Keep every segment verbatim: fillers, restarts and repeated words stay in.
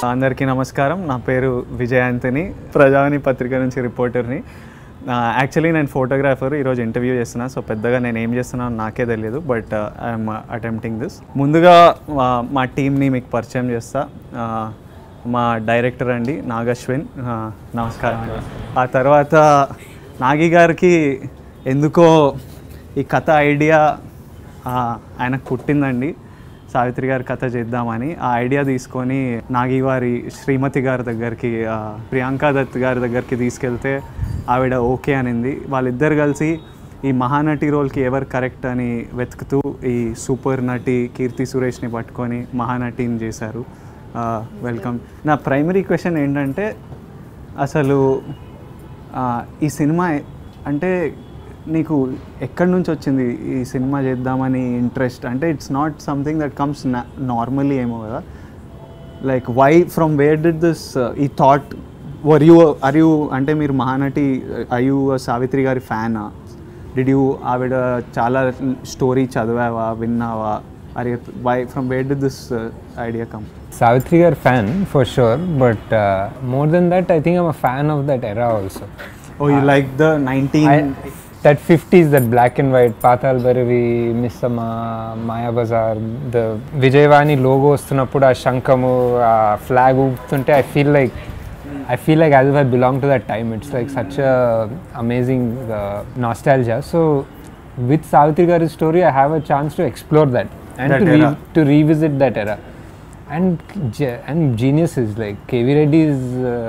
అందరికీ నమస్కారం. నా పేరు విజయ్ ఆంటనీ, ప్రజావాణి పత్రిక నుంచి రిపోర్టర్ని. యాక్చువల్లీ నేను ఫోటోగ్రాఫర్, ఈరోజు ఇంటర్వ్యూ చేస్తున్నా. సో పెద్దగా నేను ఏం చేస్తున్నానో నాకే తెలియదు, బట్ ఐఎమ్ అటెంప్టింగ్ దిస్. ముందుగా మా టీంని మీకు పరిచయం చేస్తా. మా డైరెక్టర్ అండి నాగశ్విన్, నమస్కారం. ఆ తర్వాత నాగి గారికి ఎందుకో ఈ కథ ఐడియా ఆయనకు పుట్టిందండి, సావిత్రి గారి కథ చేద్దామని. ఆ ఐడియా తీసుకొని నాగి వారి శ్రీమతి గారి దగ్గరికి, ప్రియాంకా దత్ గారి దగ్గరికి తీసుకెళ్తే ఆవిడ ఓకే అనింది. వాళ్ళిద్దరు కలిసి ఈ మహానటి రోల్కి ఎవరు కరెక్ట్ అని వెతుకుతూ ఈ సూపర్ నటి కీర్తి సురేష్ని పట్టుకొని మహానటిని చేశారు. వెల్కమ్. నా ప్రైమరీ క్వశ్చన్ ఏంటంటే, అసలు ఈ సినిమా అంటే నీకు ఎక్కడి నుంచి వచ్చింది ఈ సినిమా చేద్దామని ఇంట్రెస్ట్? అంటే it's not something that comes normally ఏమో కదా, like why from where did this ఈ thought? Were you are you అంటే మీరు మహానటి ఆర్ యూ సావిత్రి గారి ఫ్యానా? డిడ్ యూ ఆవిడ చాలా స్టోరీ చదివావా, విన్నావా? Are you why from where did this idea come? Savitri Gar fan for sure, but uh, more than that, I think I'm a fan of that era also. Oh, you uh, like the nineteen... I, that fifties, that black and white, Patal Bhairavi, Missama, Maya Bazaar, the Vijayavani logo vastunappudu, aa shankamu, aa flag ugtunte, I feel like I feel like as if I belong to that time. It's like such a amazing uh, nostalgia. So with Savitri Gar's story, I have a chance to explore that and that to, era. re- to revisit that era. And and geniuses like K V Reddy is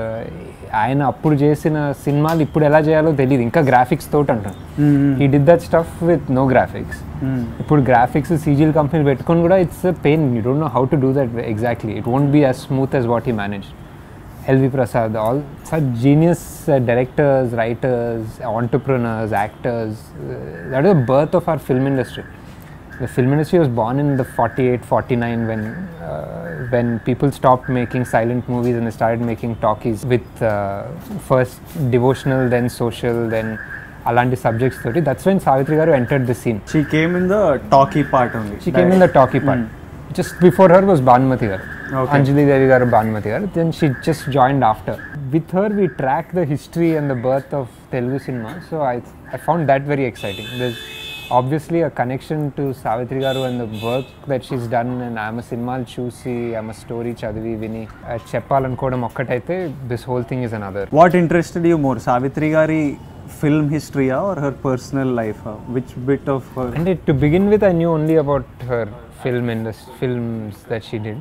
ఆయన అప్పుడు చేసిన సినిమాలు ఇప్పుడు ఎలా చేయాలో తెలియదు, ఇంకా graphics తోటి అంటారు. He did that stuff with no graphics. ఇప్పుడు గ్రాఫిక్స్ సీజీఎల్ కంపెనీ పెట్టుకొని కూడా it's pain. You don't know how to do that exactly. It won't be as smooth as what he manage. L V Prasad, all such genius directors, writers, entrepreneurs, actors. That is the birth of our film industry. The film industry was born in the forty-eight forty-nine when uh, when people stopped making silent movies and they started making talkies with uh, first devotional, then social, then alanti subjects thirty. That's when Savitri Garu entered the scene. She came in the talkie part only. She came in the talkie part. Mm. Just before her was Bhanumati Garu. Okay. Anjali Devi Garu, Bhanumati Garu. Then she just joined after. With her we track the history and the birth of Telugu cinema. So I I found that very exciting. There's obviously a connection to Savitri Garu and the work that she's done, and I'm a cinema chusi, I'm a story chadivi vini cheppalanukodam okkataithe, this whole thing is another. What interested you more, Savitri Gari film history or her personal life? Which bit of her? And it, to begin with, I knew only about her film industry, films that she did,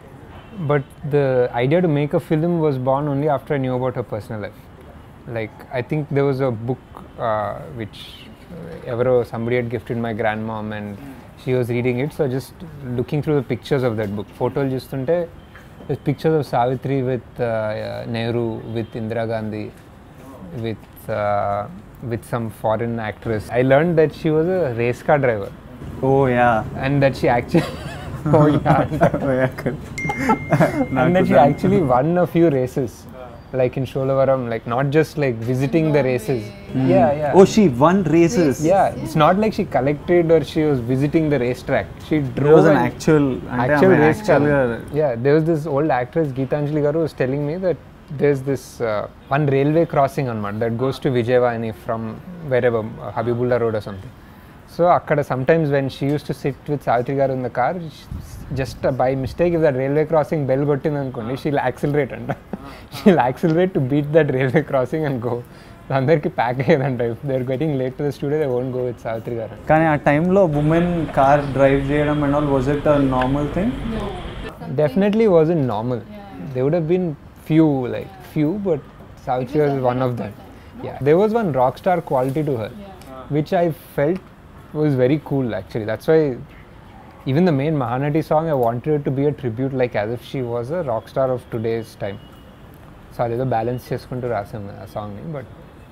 but the idea to make a film was born only after I knew about her personal life. Like, I think there was a book uh, which ఎవరో somebody had gifted my grandmom and she was reading it, so just looking through the pictures of that book, ఫోటోలు చూస్తుంటే there's pictures of Savitri with uh, Nehru, with Indira Gandhi, with uh, with some foreign actress. I learned that she was a race car driver. Oh yeah. And that she actually oh yeah oh yeah and that she actually won a few races, like in Sholavaram, like not just like visiting the races. Mm. Yeah, yeah. Oh, she won races. Yeah, it's not like she collected or she was visiting the racetrack. She drove. There was an actual, actual race car. Actual, yeah, there was this old actress Geetanjali Garu was telling me that there's this uh, one railway crossing on Mad that goes to Vijayavani from wherever, uh, Habibullah Road or something. So akkada sometimes when she used to sit with Savitri Garu in the car, just uh, by mistake, if that railway crossing bell gottindi anukondi, she'll accelerate and she'll accelerate to beat that railway crossing and go. అందరికి pack అయ్యేదంట. If they are getting late to the studio, they won't go with Savitri garu. కానీ ఆ టైంలో women car drive చేయడం and all, was it a normal thing? Definitely wasn't normal. They would have been few, like few, but Savitri was one of them. Yeah, there was one rock star quality to her which I felt was very cool actually. That's why even the main Mahanati song, I wanted it to be a tribute, like as if she was a rock star of today's time. So I did balance cheskuntu rasam a song ni, but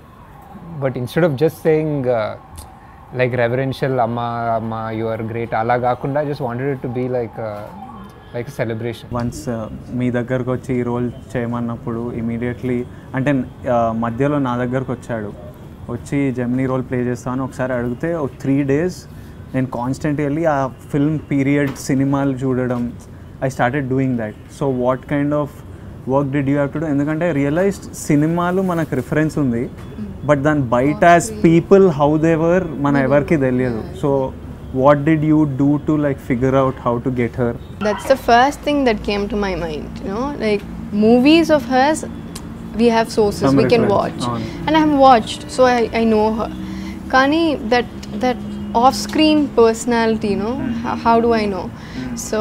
but instead of just saying uh, like reverential amma amma you are great ala gaakunda, I just wanted it to be like a, like a celebration. Once మీ దగ్గరకు వచ్చి ఈ role చేయమన్నప్పుడు immediately అంటే మధ్యలో నా దగ్గరకు వచ్చాడు, వచ్చి జెమినీ రోల్ ప్లే చేస్తాను ఒకసారి అడిగితే ఒక త్రీ డేస్ నేను కాన్స్టెంట్గా వెళ్ళి ఆ ఫిల్మ్ పీరియడ్ సినిమాలు చూడడం. I started doing that. So what kind of work did you have to do? ఎందుకంటే రియలైజ్డ్ సినిమాలు మనకు రిఫరెన్స్ ఉంది, బట్ దాని బయట as people how they were మన ఎవరికి తెలియదు. So what did you do to like figure out how to get her? That's the first thing that came to my mind, you know, like movies of hers, we have sources, Some we can watch on. and I have watched, so I, I know her. Kani that that off-screen personality, you know, mm. how, how do I know? Mm. So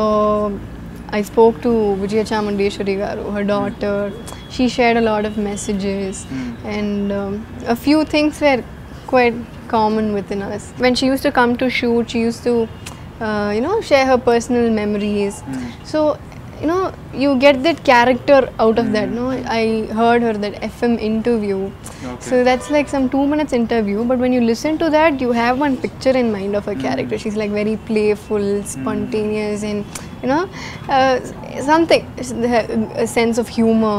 I spoke to Vijaya Chamundeshwari garu, her daughter. She shared a lot of messages, mm. and um, a few things were quite common within us. When she used to come to shoot, she used to uh, you know, share her personal memories. Mm. So you know, you get that character out of mm. that, no? I heard her that F M interview. Okay. So that's like some two minutes interview, but when you listen to that, you have one picture in mind of her mm. character. She's like very playful, spontaneous, mm. and you know, uh, something, a sense of humor.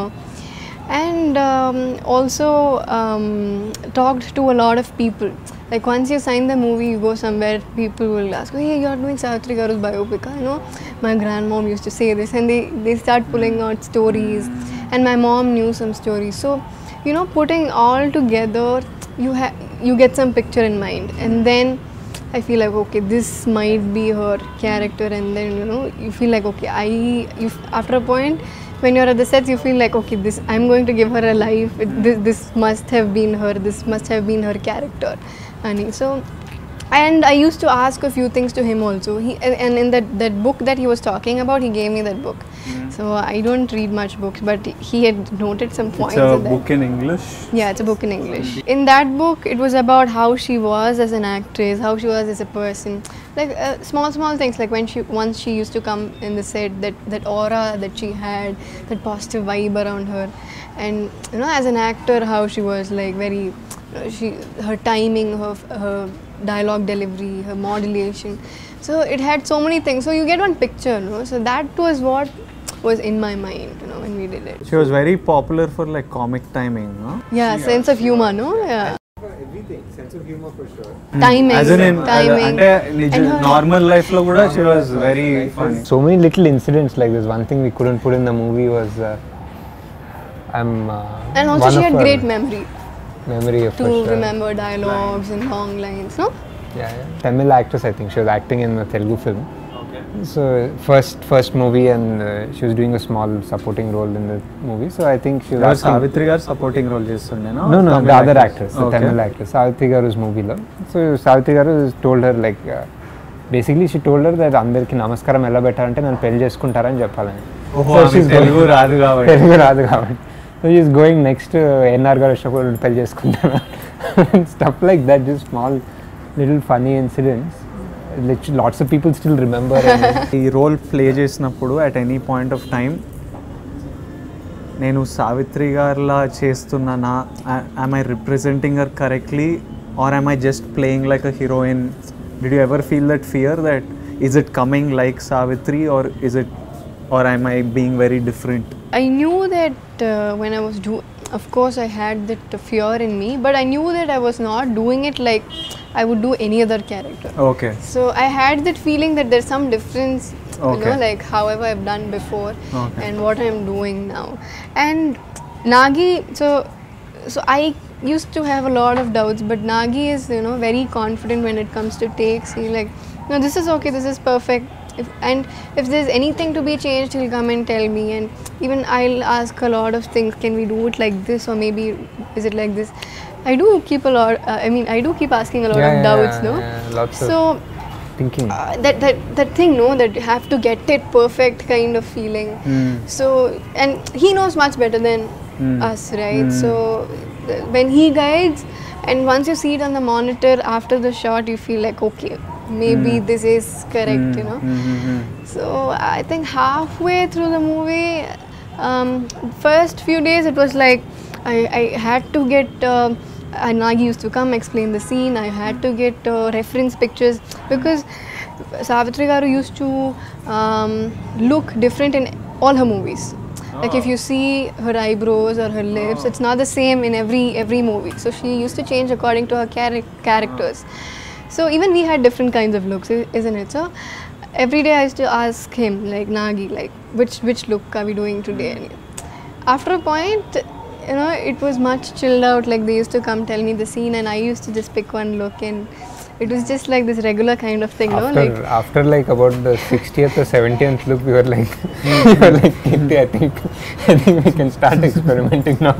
And um, also um, talked to a lot of people. Like once you sign the movie, you go somewhere, people will ask, hey, you are doing Savitri Garu's biopic, you know, my grandmom used to say this, and they, they start pulling out stories, and my mom knew some stories. So, you know, putting all together, you ha- you get some picture in mind, and then I feel like, okay, this might be her character, and then, you know, you feel like, okay, I, you, after a point, when you're at the sets, you feel like, okay, this, I'm going to give her a life, it, this, this must have been her, this must have been her character. And so, and I used to ask a few things to him also. He, and in that, that book that he was talking about, he gave me that book. Mm. So I don't read much books, but he had noted some points. It's a in that. book in English? Yeah, it's a book in English. In that book, it was about how she was as an actress, how she was as a person. Like uh, small, small things, like when she, once she used to come in the set, that, that aura that she had, that positive vibe around her. And, you know, as an actor, how she was like very, you know, she, her timing, her, her dialogue delivery, her modulation. So it had so many things. So you get one picture, no? So that was what was in my mind, you know, when we did it. She was very popular for like comic timing, no? Yeah, sense of humor, no? Yeah. Everything, sense of humor for sure. Timing, As in, in timing. Uh, uh, normal life lo kuda she was very funny. So many little incidents like this. One thing we couldn't put in the movie was uh, I'm. Uh, and also she had great memory. Memory of to sure. remember dialogues and long lines, no? Yeah, yeah. Tamil actress, I think. She was acting in a Telugu film. Okay. So first first movie, and uh, she was doing a small supporting role in the movie. So I think she was. Was Savitri Garu supporting role chestunde, no? No, no, Tamil the other actress, actress, the okay. Tamil actress, Savitri Garu's movie lo. So Savitri Garu told her like, uh, basically she told her that andarki namaskaram ella bettalante nannu pelli cheskuntarani cheppalani. Oh, so she's Telugu raadu kabatti. Telugu raadu kabatti. So she's going next to N R Garu Ashok pelli cheskuntara. Stuff like that, just small little funny incidents. Lots of people still remember. ఈ role play చేసినప్పుడు at any point of time నేను సావిత్రి గారిలా చేస్తున్నానా, am I representing her correctly or am I just playing like a heroine? Did you ever feel that fear that is it coming like Savitri or is it, or am I being very different? I knew that uh, when I was doing, of course I had that fear in me, but I knew that I was not doing it like I would do any other character. Okay. So I had that feeling that there's some difference, Okay. you know, like however I've done before Okay. and what I'm doing now. And Nagi, so so I used to have a lot of doubts, but Nagi is, you know, very confident when it comes to takes. He's like, no, this is okay, this is perfect. If, and if there's anything to be changed, he'll come and tell me. And even I'll ask a lot of things. Can we do it like this, or maybe is it like this? I do keep a lot. Uh, I mean, I do keep asking a lot yeah, of yeah, doubts, yeah, no? Yeah, lots so of thinking. uh, that that that thing, no, that you have to get it perfect kind of feeling. Mm. So, and he knows much better than Mm. us, right? Mm. So th- when he guides, and once you see it on the monitor after the shot, you feel like, okay, maybe Mm. this is correct, Mm. you know. Mm-hmm. So I think halfway through the movie, um, first few days it was like I, I had to get uh, and Nagi used to come explain the scene. I had to get uh, reference pictures because Savitri Garu used to um, look different in all her movies. Like if you see her eyebrows or her lips, it's not the same in every every movie. So she used to change according to her char- characters. So even we had different kinds of looks, i- isn't it? So every day I used to ask him, like, Nagi, like, which which look are we doing today? And after a point, you know, it was much chilled out. Like they used to come tell me the scene, and I used to just pick one look, and it was just like this regular kind of thing, after, no? Like after like about the sixtieth or seventieth look, we were like, we were like, Kirti, I think, I think we can start experimenting now.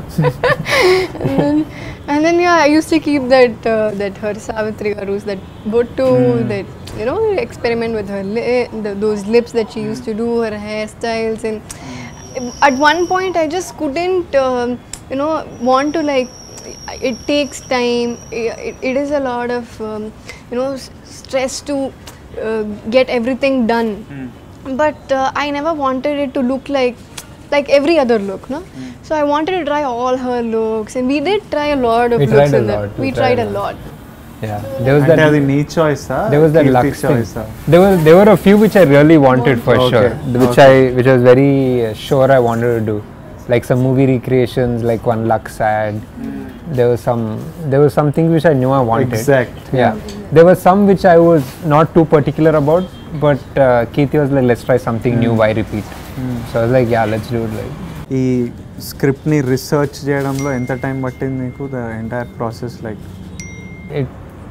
and then, and then yeah, I used to keep that uh, that her Savitri Garu's that bottu, that you know, experiment with her li- the, those lips that she used to do, her hairstyles, and at one point I just couldn't, um, you know, want to like. It takes time. It, it is a lot of um, you know s- stress to uh, get everything done. Mm. But uh, I never wanted it to look like like every other look, no. Mm. So I wanted to try all her looks, and we did try a lot of We looks tried a in lot, that. we We tried tried a a lot. Yeah, there was అంటే that. అది నీ choice There was that Lux thing. Choice There were there were a few which I really wanted for Okay, sure, which okay. I which I was very uh, sure I wanted to do, like some movie recreations, like one Lux ad. There was some there was some things which I knew I wanted. Exact. Yeah, there were some which I was not too particular about, but uh, Kirti was like, let's try something new. Why repeat? So I was like, yeah, let's do it. Like ఈ స్క్రిప్ట్ని research చేయడంలో ఎంత time పట్టింది నీకు the entire process like it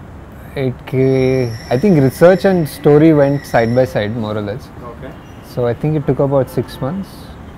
it ca- I think research and story went side by side more or less. Okay So I think it took about six months.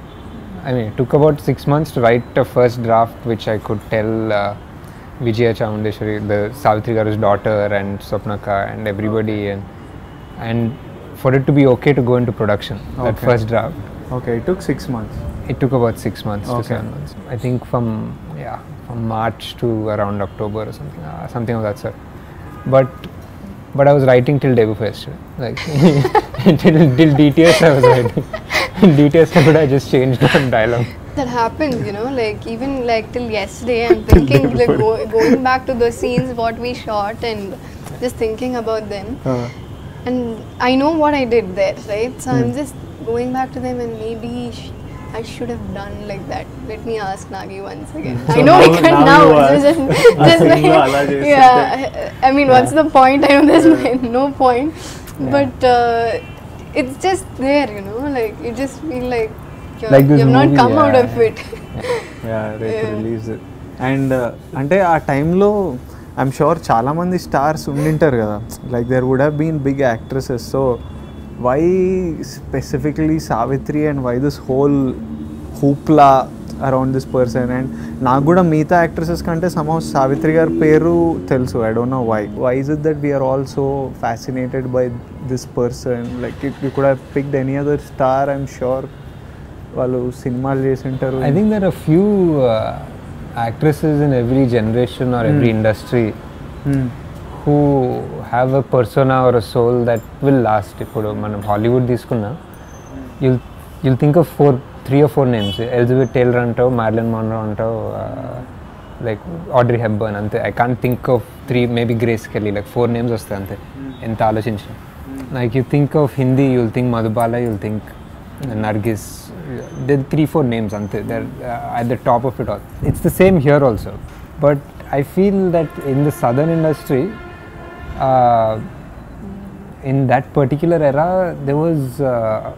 I mean, it took about six months to write a first draft, which I could tell uh, Vijaya Chamundeshwari, the Savitri Garu's daughter, and Swapnaka, and everybody, and and for it to be okay to go into production. That Okay. first draft, okay it took six months it took about six months to Okay. seven months. I think from yeah from March to around October or something, uh, something of that sort. But but I was writing till day before yesterday. Like till, till D T S I was writing. D T S I I just changed one dialogue. That happens, you know, like even like till yesterday, I'm thinking like go, going back to the scenes what we shot and just thinking about them. And I know what I did there, right? So I'm just going back to them, and maybe sh- I should have done like that. Let me ask Nagi once again. So I know I now- can now now. you ask. just, ఆ just scene లో అలా చేస్తుంటే. yeah. I mean, what's the point? I know there's no point, but uh, it's just there, you know. Like you just feel like you're, Like this you've not movie, come out yeah. of it. రేపు Yeah. Release and అంటే ఆ టైంలో I'm sure చాలామంది stars ఉండింటారు కదా like there would have been big actresses so why specifically Savitri and why this whole hoopla around this person and నాకు కూడా మిగతా యాక్ట్రెసెస్ కంటే సమ్హౌ సావిత్రి గారి పేరు తెలుసు I don't know why why is it that we're also fascinated by this person like you could have picked any other star I'm sure వాళ్ళు సినిమాలు చేసి ఉంటారు I think there are few uh, actresses in every generation or every industry who have a persona or a soul that will last. ఇప్పుడు మనం Hollywood తీసుకున్నా you'll you'll think of four three or four names. Elizabeth Taylor అంటావు, Marilyn Monroe అంటావు, like Audrey Hepburn అంతే. I can't think of three maybe Grace Kelly like four names వస్తాయి అంతే ఎంత ఆలోచించిన. Like you think of Hindi you'll think Madhubala, you'll think Nargis. There are three four names ante. They're uh, at the top of it all. It's the same here also. But I feel that in the southern industry, uh, in that particular era, there was uh,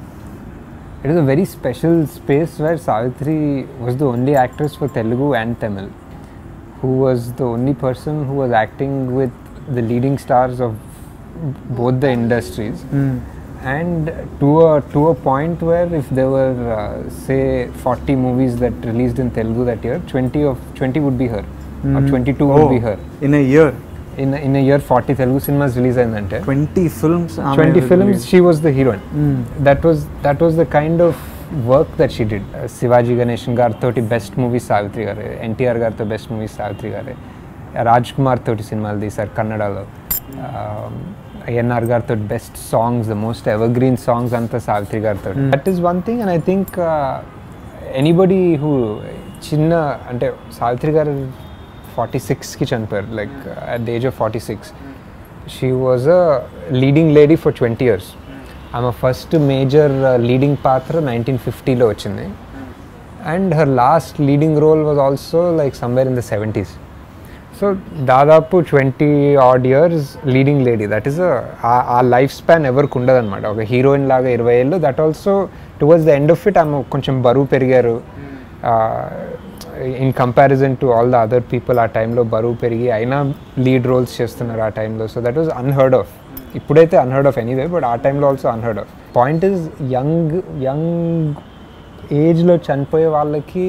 it was a very special space where Savitri was the only actress for Telugu and Tamil who was the only person who was acting with the leading stars of both the industries. Mm. And to a to a point where if there were uh, say forty movies that released in Telugu that year, twenty of twenty would be her, or twenty-two would be her. In a year In a, in a year, forty Telugu cinemas release ayindante. Twenty films twenty films, she was the heroine. That was that was the kind of work that she did. Uh, Sivaji Ganeshan gar toti best movie Savitri gare, N T R gar to best movie Savitri gare, Raj Kumar toti cinemalu teesaru Kannadalo. Um, A N R గారితో best songs, the most evergreen songs అంతా సావిత్రి గారితో. That is one thing. And I think anybody who చిన్న అంటే Savitri garu forty సిక్స్కి చనిపోయారు, like at the age of forty six. She was a leading lady for twenty years. ఆమె first major leading పాత్ర nineteen ఫిఫ్టీలో వచ్చింది. And her last leading role was also like somewhere in the seventies. So దాదాపు twenty odd years leading lady. That is ఆ life span ఎవరికి ఉండదు అనమాట. ఒక హీరోయిన్ లాగా ఇరవై ఏళ్ళు. That also towards the end of it ఆమె కొంచెం బరువు పెరిగారు. In comparison to all the other people ఆ టైంలో బరువు పెరిగి అయినా లీడ్ రోల్స్ చేస్తున్నారు ఆ టైంలో. So that was unheard of. ఇప్పుడైతే అన్హర్డ్ ఆఫ్ ఎనీవే, బట్ ఆ టైంలో also unheard of. Point is young young ఏజ్లో చనిపోయే వాళ్ళకి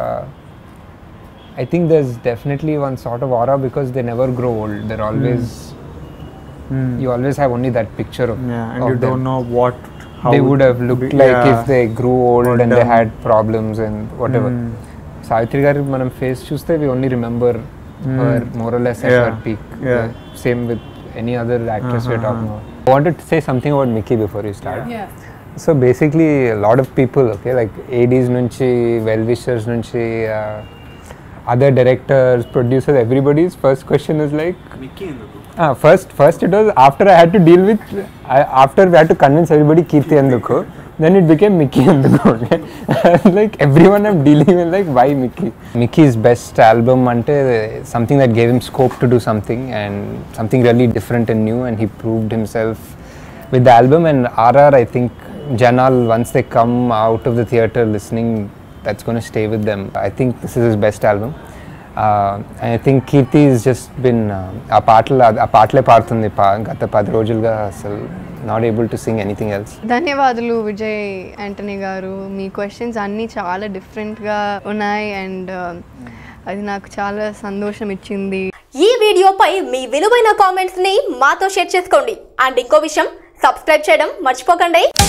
I think there's definitely one sort of aura because they never grow old. They're always, mm. you always have only that picture of, yeah, and of you them. don't know what how they would have looked be, like yeah, if they grew old and done. They had problems and whatever. Mm. Savitri garu manam face chuste we only remember mm. her more or less at yeah. her peak. Yeah. The same with any other actress uh-huh. we're talking about. I wanted to say something about Mickey before you start. Yeah. So basically a lot of people, okay, like A Ds nunchi, well-wishers nunchi, uh, other directors, producers, everybody's first question is like Mickey enduku. Ah, first, first it was after I had to deal with, I, after we had to convince everybody Kirti enduku, then it became Mickey enduku. Like everyone I'm dealing with, like why Mickey? Mickey's best album ante something that gave him scope to do something and something really different and new, and he proved himself with the album. And R R, I think Janal, once they come out of the theatre listening, that's going to stay with them. I think this is his best album. Uh, and I think Kirti has just been a పాటలు ఆ పాటలే పాడుతుంది గత పది రోజులుగా, అసలు not able to sing anything else. ధన్యవాదాలు Vijay Antony గారు. మీ క్వశ్చన్స్ అన్నీ చాలా డిఫరెంట్గా ఉన్నాయి అండ్ అది నాకు చాలా సంతోషం ఇచ్చింది. ఈ వీడియోపై మీ విలువైన కామెంట్స్ని మాతో షేర్ చేసుకోండి. అండ్ ఇంకో విషయం, సబ్స్క్రైబ్ చేయడం మర్చిపోకండి.